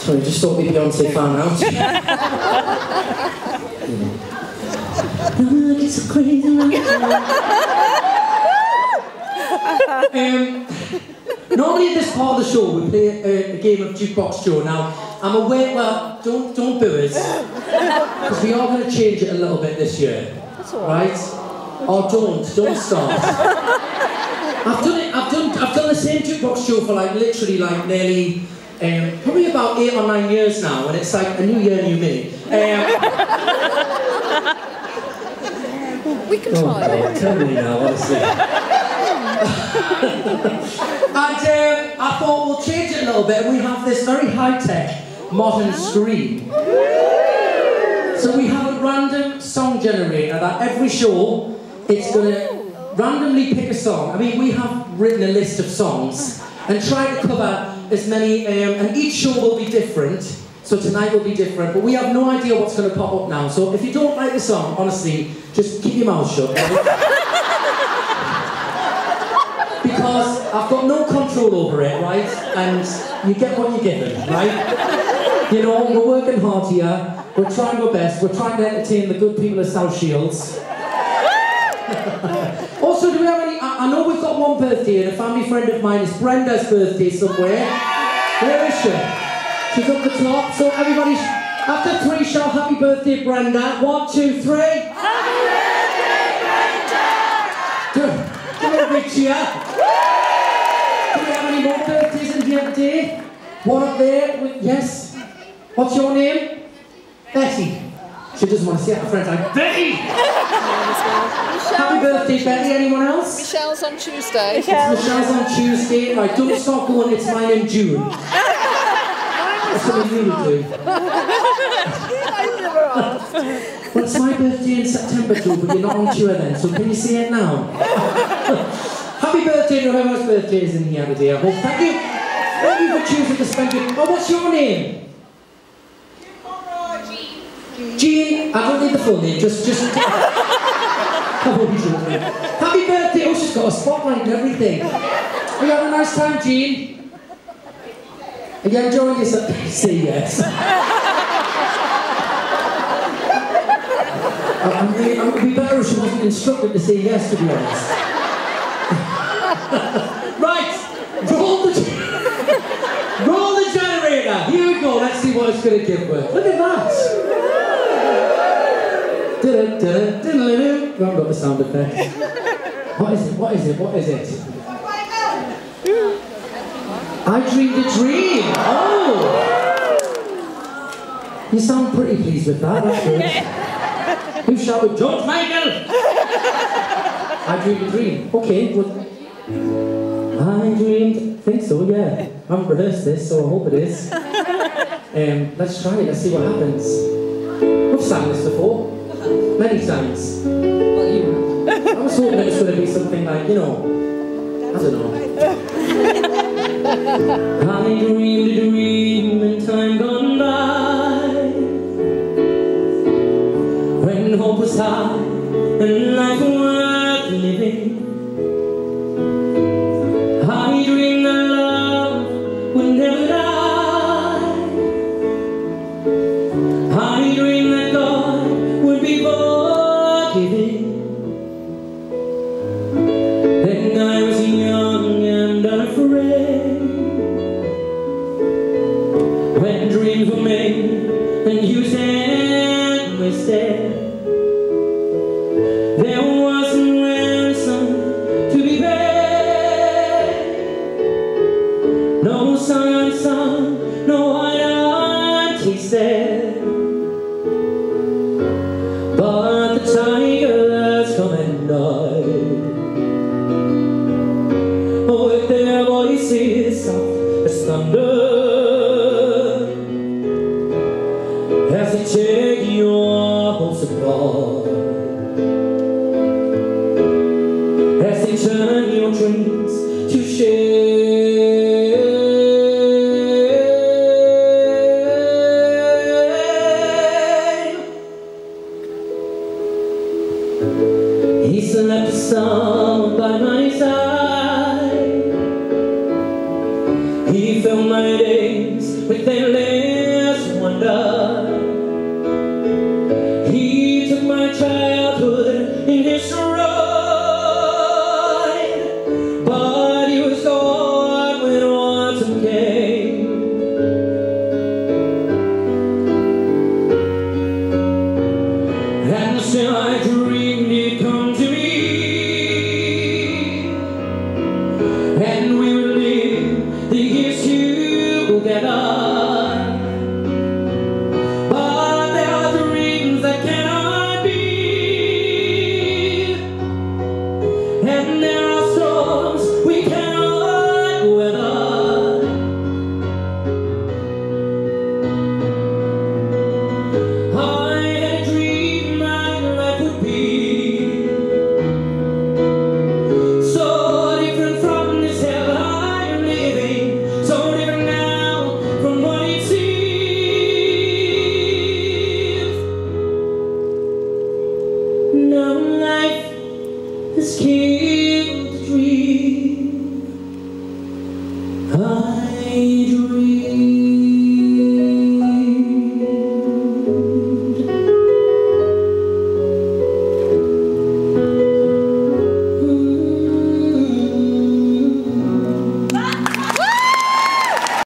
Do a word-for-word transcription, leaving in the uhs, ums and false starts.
Sorry, just thought we'd Beyonce fan out. It's so crazy. um, normally at this part of the show we play a, a game of Jukebox Joe. Now, I'm aware, well, don't, don't boo us, because we are going to change it a little bit this year. That's all right. Right? Oh, don't, don't start. I've done it, I've done, I've done the same Jukebox Show for like, literally like nearly, um, probably about eight or nine years now, and it's like a new year, new me. Um, we can oh, try it. Tell me now, honestly. And um, I thought we'll change it a little bit. We have this very high-tech, modern screen. So we have a random song generator that every show, it's going to randomly pick a song. I mean, we have written a list of songs and try to cover as many, um, and each show will be different. So tonight will be different, but we have no idea what's going to pop up now. So if you don't like the song, honestly, just keep your mouth shut, right? Because I've got no control over it, right? And you get what you're given, right? You know, we're working hard here. We're trying our best. We're trying to entertain the good people of South Shields. Also, do we have any... I, I know we've got one birthday, and a family friend of mine is Brenda's birthday somewhere. Where is she? She's up the top. So everybody, after three, shout happy birthday, Brenda. One, two, three. Happy birthday, Brenda! Give her a big cheer. Do we have any more birthdays in here today? One up there. Yes. What's your name? Betty. She doesn't want to see her friends like Betty! Happy birthday, Betty. Anyone else? Michelle's on Tuesday. Michelle. Michelle's on Tuesday. Right, don't start going, it's mine in June. That's something you would do. I never asked. Well, it's my birthday in September, Joe, but you're not on tour then, so can you say it now? Happy birthday to whoever's birthday is in here today, I hope. Thank you. Thank you for choosing to spend it. Oh, what's your name? Jean, I don't need the full name, just, just... Happy birthday! Oh, she's got a spotlight and everything. Are you having a nice time, Jean? Are you enjoying yourself? Say yes. I'm really, it would be better if she wasn't instructed to say yes, to be honest. Right, roll the... roll the generator! Here we go, let's see what it's going to give with. Look at that! I haven't got the sound effect. What is it? What is it? What is it? I dreamed a dream. Oh! You sound pretty pleased with that. That's good. Who shouted, George Michael? I dreamed a dream. Okay. Well, I dreamed. I think so. Yeah. I haven't rehearsed this, so I hope it is. Um, let's try it. Let's see what happens. We've sang this before. Many times. Well, you I was hoping it was going to be something like, you know, I don't know. I dreamed a dream in time gone by, when hope was high and life worth living. I dreamed that love would never die. I dreamed that God would be forgiving. Then I was young and unafraid, when dreams were made and used and wasted. There was a ransom to be paid. No sun, sun, no wine untasted. But the tigers come at night, with their voices soft as thunder, as they take your hopes apart, as they turn your dreams to shame. He slept a song by my side. He filled my days with their together. But there are dreams that cannot be, and there are storms we cannot weather. I had a dream my life would be so different from this hell I'm living, so different now from what it seems. Now life has killed